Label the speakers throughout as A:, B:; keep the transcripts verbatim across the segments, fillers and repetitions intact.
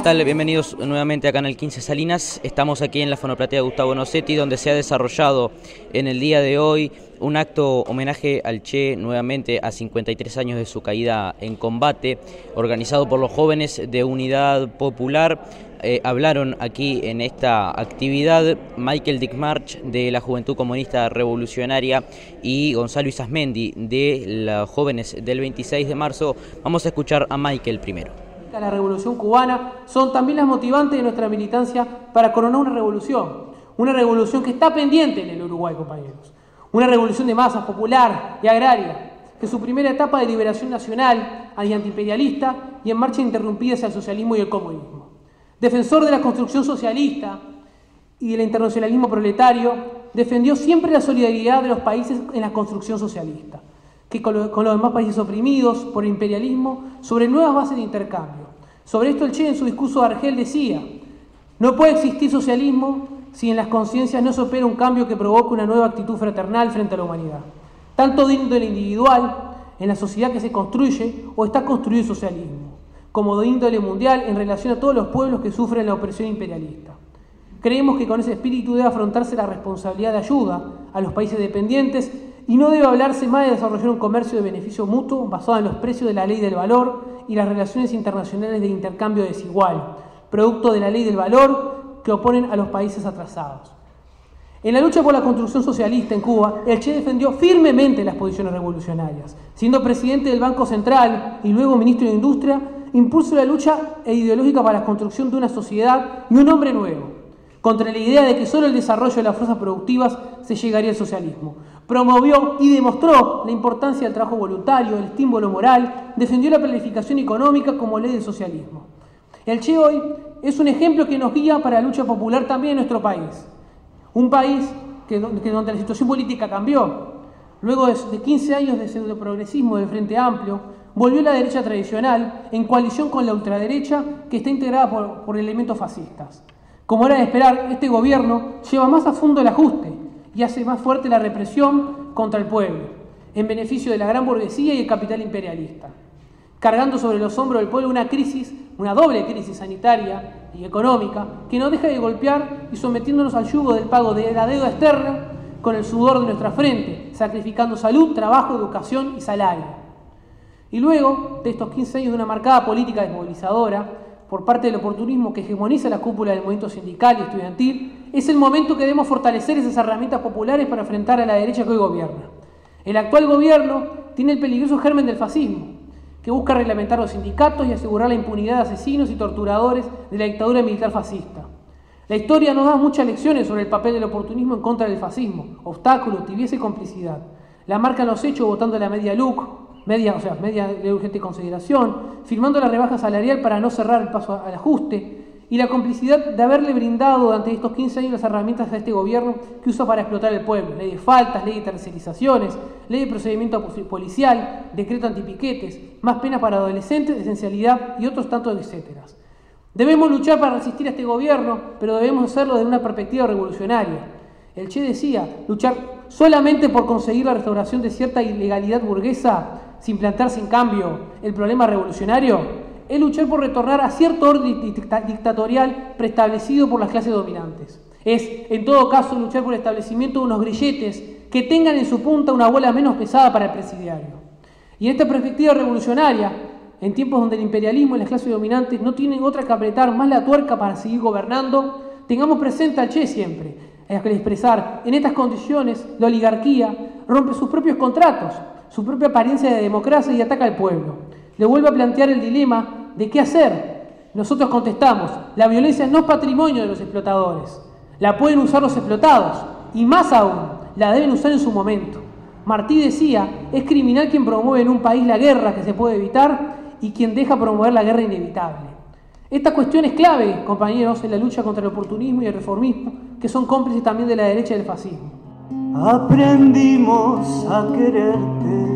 A: tal? Bienvenidos nuevamente a Canal quince Salinas. Estamos aquí en la Fonoplatea Gustavo Nocetti, donde se ha desarrollado en el día de hoy un acto homenaje al Che, nuevamente a cincuenta y tres años de su caída en combate, organizado por los jóvenes de Unidad Popular. Eh, hablaron aquí en esta actividad Michael Dickmarch de la Juventud Comunista Revolucionaria y Gonzalo Isasmendi de los jóvenes del veintiséis de marzo. Vamos a escuchar a Michael primero.
B: La revolución cubana son también las motivantes de nuestra militancia para coronar una revolución, una revolución que está pendiente en el Uruguay, compañeros, una revolución de masas, popular y agraria, que su primera etapa de liberación nacional, antiimperialista y en marcha interrumpida hacia el socialismo y el comunismo. Defensor de la construcción socialista y del internacionalismo proletario, defendió siempre la solidaridad de los países en la construcción socialista, que con, lo, con los demás países oprimidos por el imperialismo, sobre nuevas bases de intercambio. Sobre esto el Che en su discurso de Argel decía: no puede existir socialismo si en las conciencias no se opera un cambio que provoque una nueva actitud fraternal frente a la humanidad, tanto de índole individual, en la sociedad que se construye o está construido el socialismo, como de índole mundial en relación a todos los pueblos que sufren la opresión imperialista. Creemos que con ese espíritu debe afrontarse la responsabilidad de ayuda a los países dependientes y no debe hablarse más de desarrollar un comercio de beneficio mutuo basado en los precios de la ley del valor y las relaciones internacionales de intercambio desigual, producto de la ley del valor que oponen a los países atrasados. En la lucha por la construcción socialista en Cuba, el Che defendió firmemente las posiciones revolucionarias. Siendo presidente del Banco Central y luego ministro de Industria, impulsó la lucha ideológica para la construcción de una sociedad y un hombre nuevo, contra la idea de que solo el desarrollo de las fuerzas productivas se llegaría al socialismo. Promovió y demostró la importancia del trabajo voluntario, el estímulo moral, defendió la planificación económica como ley del socialismo. El Che hoy es un ejemplo que nos guía para la lucha popular también en nuestro país. Un país que, que donde la situación política cambió. Luego de, de quince años de pseudoprogresismo del Frente Amplio, volvió la derecha tradicional en coalición con la ultraderecha que está integrada por, por elementos fascistas. Como era de esperar, este gobierno lleva más a fondo el ajuste y hace más fuerte la represión contra el pueblo, en beneficio de la gran burguesía y el capital imperialista, cargando sobre los hombros del pueblo una crisis, una doble crisis sanitaria y económica, que no deja de golpear y sometiéndonos al yugo del pago de la deuda externa con el sudor de nuestra frente, sacrificando salud, trabajo, educación y salario. Y luego de estos quince años de una marcada política desmovilizadora, por parte del oportunismo que hegemoniza la cúpula del movimiento sindical y estudiantil, es el momento que debemos fortalecer esas herramientas populares para enfrentar a la derecha que hoy gobierna. El actual gobierno tiene el peligroso germen del fascismo, que busca reglamentar los sindicatos y asegurar la impunidad de asesinos y torturadores de la dictadura militar fascista. La historia nos da muchas lecciones sobre el papel del oportunismo en contra del fascismo: obstáculos, tibieza y complicidad. La marcan los hechos votando la media L U C, media, o sea, media de urgente consideración, firmando la rebaja salarial para no cerrar el paso al ajuste, y la complicidad de haberle brindado durante estos quince años las herramientas a este gobierno que usa para explotar el pueblo: ley de faltas, ley de tercerizaciones, ley de procedimiento policial, decreto antipiquetes, más penas para adolescentes, esencialidad y otros tantos etcétera. Debemos luchar para resistir a este gobierno, pero debemos hacerlo desde una perspectiva revolucionaria. El Che decía: luchar solamente por conseguir la restauración de cierta ilegalidad burguesa, sin plantearse en cambio el problema revolucionario, es luchar por retornar a cierto orden dictatorial preestablecido por las clases dominantes. Es, en todo caso, luchar por el establecimiento de unos grilletes que tengan en su punta una bola menos pesada para el presidiario. Y en esta perspectiva revolucionaria, en tiempos donde el imperialismo y las clases dominantes no tienen otra que apretar más la tuerca para seguir gobernando, tengamos presente al Che siempre, al expresar: en estas condiciones la oligarquía rompe sus propios contratos, su propia apariencia de democracia y ataca al pueblo. Le vuelve a plantear el dilema de qué hacer. Nosotros contestamos: la violencia no es patrimonio de los explotadores, la pueden usar los explotados, y más aún, la deben usar en su momento. Martí decía: es criminal quien promueve en un país la guerra que se puede evitar y quien deja promover la guerra inevitable. Esta cuestión es clave, compañeros, en la lucha contra el oportunismo y el reformismo, que son cómplices también de la derecha y del fascismo.
C: Aprendimos a quererte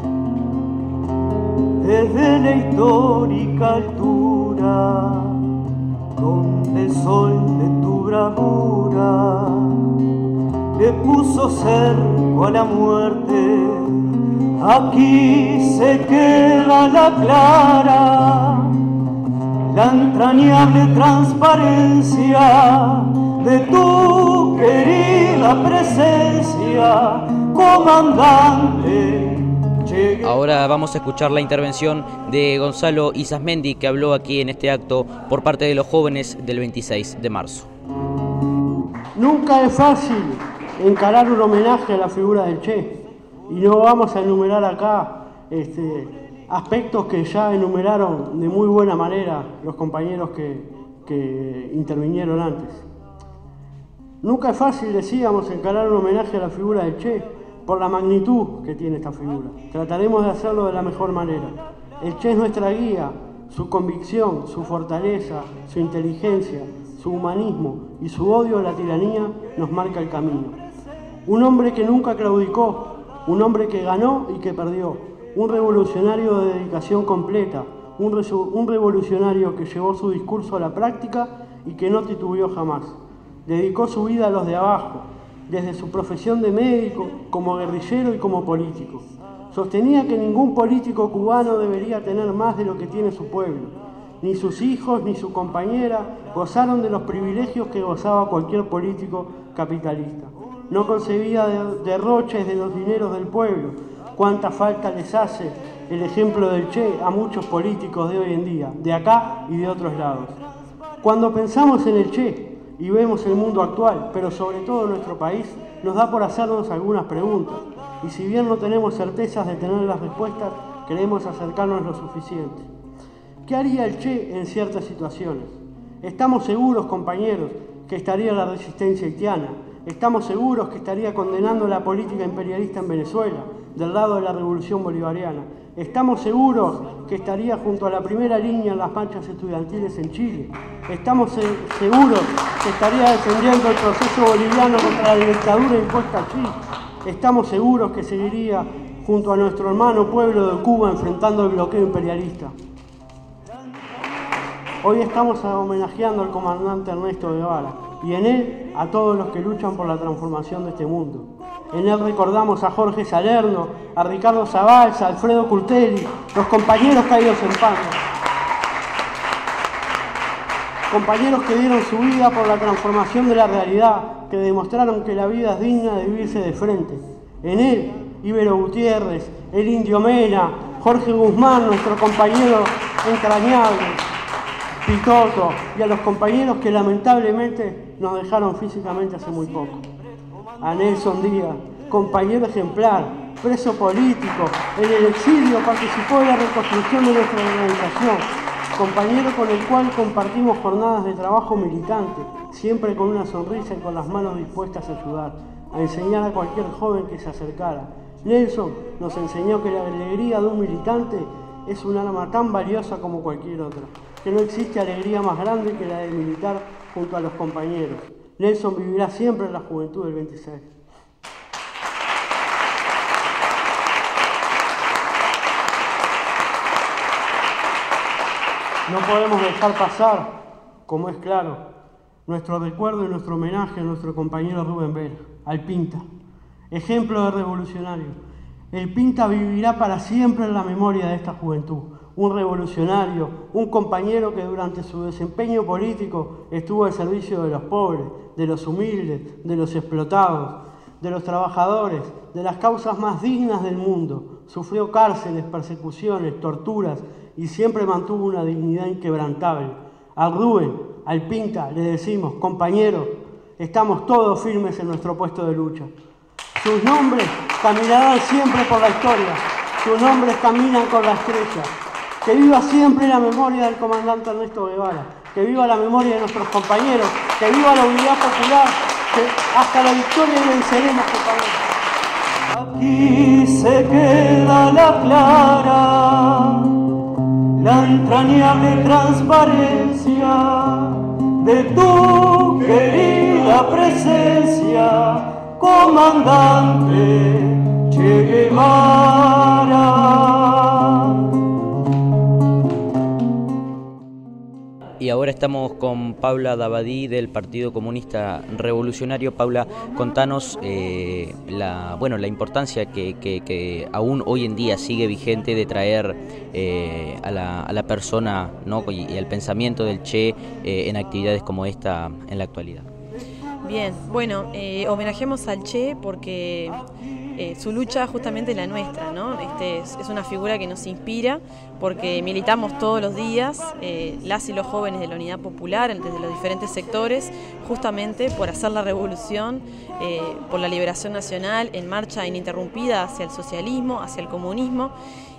C: desde la histórica altura, donde el sol de tu bravura le puso cerco a la muerte. Aquí se queda la clara la entrañable transparencia de tu querida presencia, comandante.
A: Ahora vamos a escuchar la intervención de Gonzalo Isasmendi, que habló aquí en este acto por parte de los jóvenes del veintiséis de marzo.
D: Nunca es fácil encarar un homenaje a la figura del Che, y no vamos a enumerar acá este, aspectos que ya enumeraron de muy buena manera los compañeros que, que intervinieron antes. Nunca es fácil, decíamos, encarar un homenaje a la figura del Che, por la magnitud que tiene esta figura. Trataremos de hacerlo de la mejor manera. El Che es nuestra guía, su convicción, su fortaleza, su inteligencia, su humanismo y su odio a la tiranía nos marca el camino. Un hombre que nunca claudicó, un hombre que ganó y que perdió, un revolucionario de dedicación completa, un, re un revolucionario que llevó su discurso a la práctica y que no titubeó jamás. Dedicó su vida a los de abajo, desde su profesión de médico, como guerrillero y como político. Sostenía que ningún político cubano debería tener más de lo que tiene su pueblo. Ni sus hijos ni su compañera gozaron de los privilegios que gozaba cualquier político capitalista. No concebía de derroches de los dineros del pueblo. Cuánta falta les hace el ejemplo del Che a muchos políticos de hoy en día, de acá y de otros lados. Cuando pensamos en el Che y vemos el mundo actual, pero sobre todo nuestro país, nos da por hacernos algunas preguntas. Y si bien no tenemos certezas de tener las respuestas, queremos acercarnos lo suficiente. ¿Qué haría el Che en ciertas situaciones? Estamos seguros, compañeros, que estaría la resistencia haitiana. Estamos seguros que estaría condenando la política imperialista en Venezuela, del lado de la revolución bolivariana. Estamos seguros que estaría junto a la primera línea en las marchas estudiantiles en Chile. Estamos se seguros que estaría defendiendo el proceso boliviano contra la dictadura impuesta allí. Estamos seguros que seguiría junto a nuestro hermano pueblo de Cuba enfrentando el bloqueo imperialista. Hoy estamos homenajeando al comandante Ernesto Guevara y en él a todos los que luchan por la transformación de este mundo. En él recordamos a Jorge Salerno, a Ricardo Zabalza, a Alfredo Curtelli, los compañeros caídos en paro. Compañeros que dieron su vida por la transformación de la realidad, que demostraron que la vida es digna de vivirse de frente. En él, Ibero Gutiérrez, el Indio Mena, Jorge Guzmán, nuestro compañero entrañable, Pitoto, y a los compañeros que lamentablemente nos dejaron físicamente hace muy poco. A Nelson Díaz, compañero ejemplar, preso político, en el exilio participó de la reconstrucción de nuestra organización, compañero con el cual compartimos jornadas de trabajo militante, siempre con una sonrisa y con las manos dispuestas a ayudar, a enseñar a cualquier joven que se acercara. Nelson nos enseñó que la alegría de un militante es un arma tan valiosa como cualquier otra, que no existe alegría más grande que la de militar junto a los compañeros. Nelson vivirá siempre en la juventud del veintiséis. No podemos dejar pasar, como es claro, nuestro recuerdo y nuestro homenaje a nuestro compañero Rubén Vera, al Pinta, ejemplo de revolucionario. El Pinta vivirá para siempre en la memoria de esta juventud. Un revolucionario, un compañero que durante su desempeño político estuvo al servicio de los pobres, de los humildes, de los explotados, de los trabajadores, de las causas más dignas del mundo. Sufrió cárceles, persecuciones, torturas y siempre mantuvo una dignidad inquebrantable. Al Rubén, al Pinta, le decimos, compañero, estamos todos firmes en nuestro puesto de lucha. Sus nombres caminarán siempre por la historia, sus nombres caminan con la estrella. Que viva siempre la memoria del comandante Ernesto Guevara, que viva la memoria de nuestros compañeros, que viva la unidad popular, que hasta la victoria venceremos, compañeros.
C: Aquí se queda la clara, la entrañable transparencia de tu querida presencia, comandante Che Guevara.
A: Y ahora estamos con Paula Dabadí del Partido Comunista Revolucionario. Paula, contanos eh, la, bueno, la importancia que, que, que aún hoy en día sigue vigente de traer eh, a, la, a la persona, ¿no? y, y al pensamiento del Che eh, en actividades como esta en la actualidad.
E: Bien, bueno, eh, homenajemos al Che porque eh, su lucha justamente es la nuestra, ¿no? Este, es, es una figura que nos inspira porque militamos todos los días, eh, las y los jóvenes de la Unidad Popular, desde los diferentes sectores, justamente por hacer la revolución, eh, por la liberación nacional en marcha ininterrumpida hacia el socialismo, hacia el comunismo,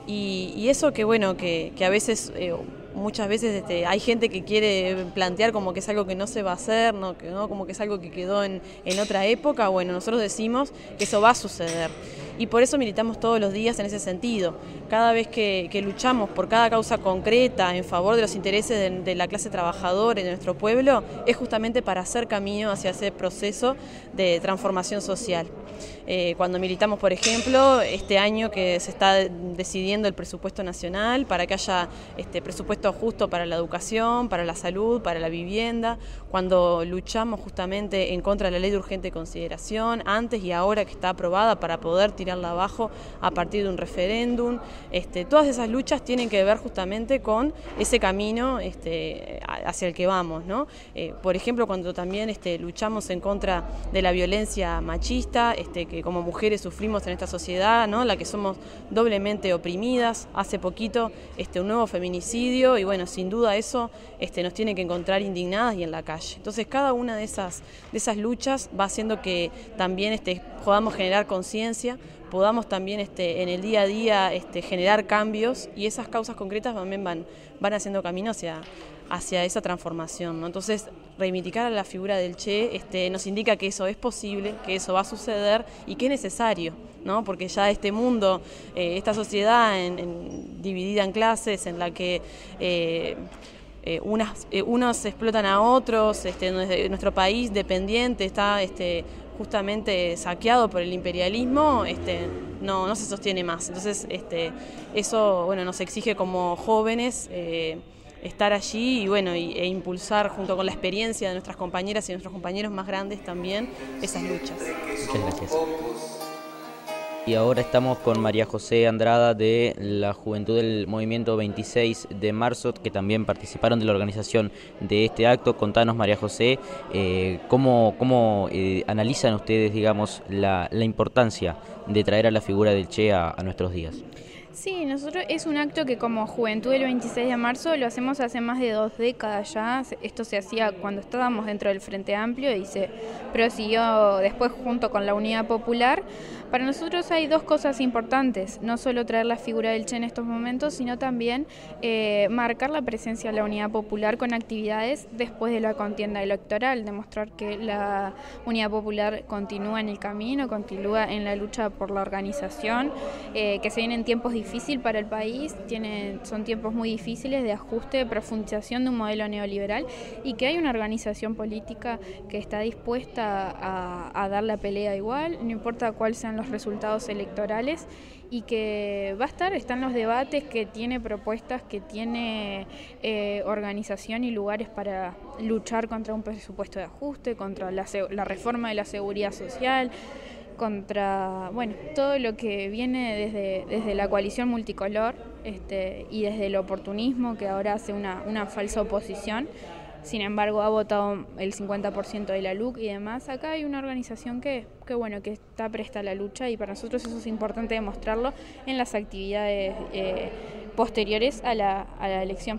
E: y, y eso que, bueno, que, que a veces... Eh, Muchas veces este, hay gente que quiere plantear como que es algo que no se va a hacer, ¿no? Que, ¿no? como que es algo que quedó en, en otra época. Bueno, nosotros decimos que eso va a suceder. Y por eso militamos todos los días en ese sentido. Cada vez que, que luchamos por cada causa concreta en favor de los intereses de, de la clase trabajadora y de nuestro pueblo, es justamente para hacer camino hacia ese proceso de transformación social. Eh, cuando militamos, por ejemplo, este año que se está decidiendo el presupuesto nacional para que haya este presupuesto justo para la educación, para la salud, para la vivienda, cuando luchamos justamente en contra de la ley de urgente consideración, antes y ahora que está aprobada para poder tirarla abajo a partir de un referéndum, este, todas esas luchas tienen que ver justamente con ese camino este, hacia el que vamos, ¿no? Eh, por ejemplo, cuando también este, luchamos en contra de la violencia machista, este, que como mujeres sufrimos en esta sociedad, ¿no? La que somos doblemente oprimidas, hace poquito este, un nuevo feminicidio y bueno, sin duda eso este, nos tiene que encontrar indignadas y en la calle. Entonces cada una de esas, de esas luchas va haciendo que también este, podamos generar conciencia, podamos también este, en el día a día este, generar cambios y esas causas concretas también van, van haciendo camino hacia, hacia esa transformación, ¿no? Entonces reivindicar a la figura del Che este, nos indica que eso es posible, que eso va a suceder y que es necesario, ¿no? Porque ya este mundo, eh, esta sociedad en, en, dividida en clases, en la que eh, eh, unas, eh, unos explotan a otros, este, nuestro país dependiente está este, justamente saqueado por el imperialismo, este, no, no se sostiene más. Entonces este, eso bueno, nos exige como jóvenes eh, estar allí y bueno y, e impulsar junto con la experiencia de nuestras compañeras y nuestros compañeros más grandes también esas luchas.
A: Muchas gracias. Y ahora estamos con María José Andrada de la Juventud del Movimiento veintiséis de marzo, que también participaron de la organización de este acto. Contanos, María José, eh, cómo, cómo eh, analizan ustedes, digamos, la, la importancia de traer a la figura del Che a, a nuestros días.
F: Sí, nosotros es un acto que como Juventud del veintiséis de marzo lo hacemos hace más de dos décadas ya. Esto se hacía cuando estábamos dentro del Frente Amplio y se prosiguió después junto con la Unidad Popular. Para nosotros hay dos cosas importantes, no solo traer la figura del Che en estos momentos, sino también eh, marcar la presencia de la Unidad Popular con actividades después de la contienda electoral, demostrar que la Unidad Popular continúa en el camino, continúa en la lucha por la organización, eh, que se vienen tiempos difíciles para el país, tienen, son tiempos muy difíciles de ajuste, de profundización de un modelo neoliberal y que hay una organización política que está dispuesta a, a dar la pelea igual, no importa cuáles sean los resultados electorales y que va a estar, están los debates, que tiene propuestas, que tiene eh, organización y lugares para luchar contra un presupuesto de ajuste, contra la, la reforma de la seguridad social, contra bueno todo lo que viene desde, desde la coalición multicolor este, y desde el oportunismo que ahora hace una, una falsa oposición. Sin embargo, ha votado el cincuenta por ciento de la L U C y demás. Acá hay una organización que, que, bueno, que está presta a la lucha y para nosotros eso es importante demostrarlo en las actividades eh, posteriores a la, a la elección.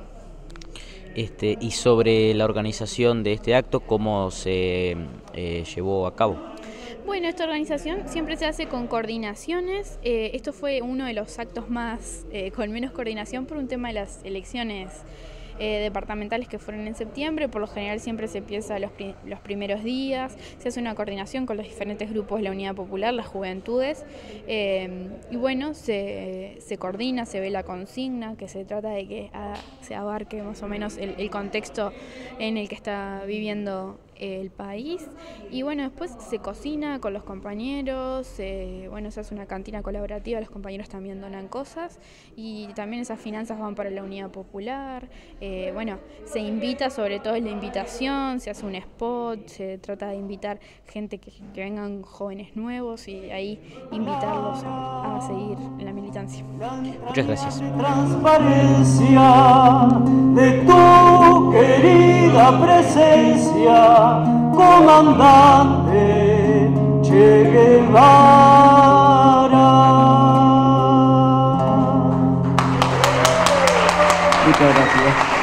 A: Este, y sobre la organización de este acto, ¿cómo se eh, llevó a cabo?
F: Bueno, esta organización siempre se hace con coordinaciones. Eh, esto fue uno de los actos más eh, con menos coordinación por un tema de las elecciones Eh, departamentales que fueron en septiembre. Por lo general siempre se empieza los, pri los primeros días, se hace una coordinación con los diferentes grupos de la Unidad Popular, las juventudes, eh, y bueno, se, se coordina, se ve la consigna, que se trata de que a, se abarque más o menos el, el contexto en el que está viviendo el país, y bueno, después se cocina con los compañeros, eh, bueno, se hace una cantina colaborativa, los compañeros también donan cosas y también esas finanzas van para la Unidad Popular. eh, bueno, se invita, sobre todo en la invitación, se hace un spot, se trata de invitar gente que, que vengan jóvenes nuevos y ahí invitarlos a, a seguir en la militancia.
A: Muchas gracias.
C: Transparencia de tu querida presencia, comandante Che Guevara.
D: Muchas gracias.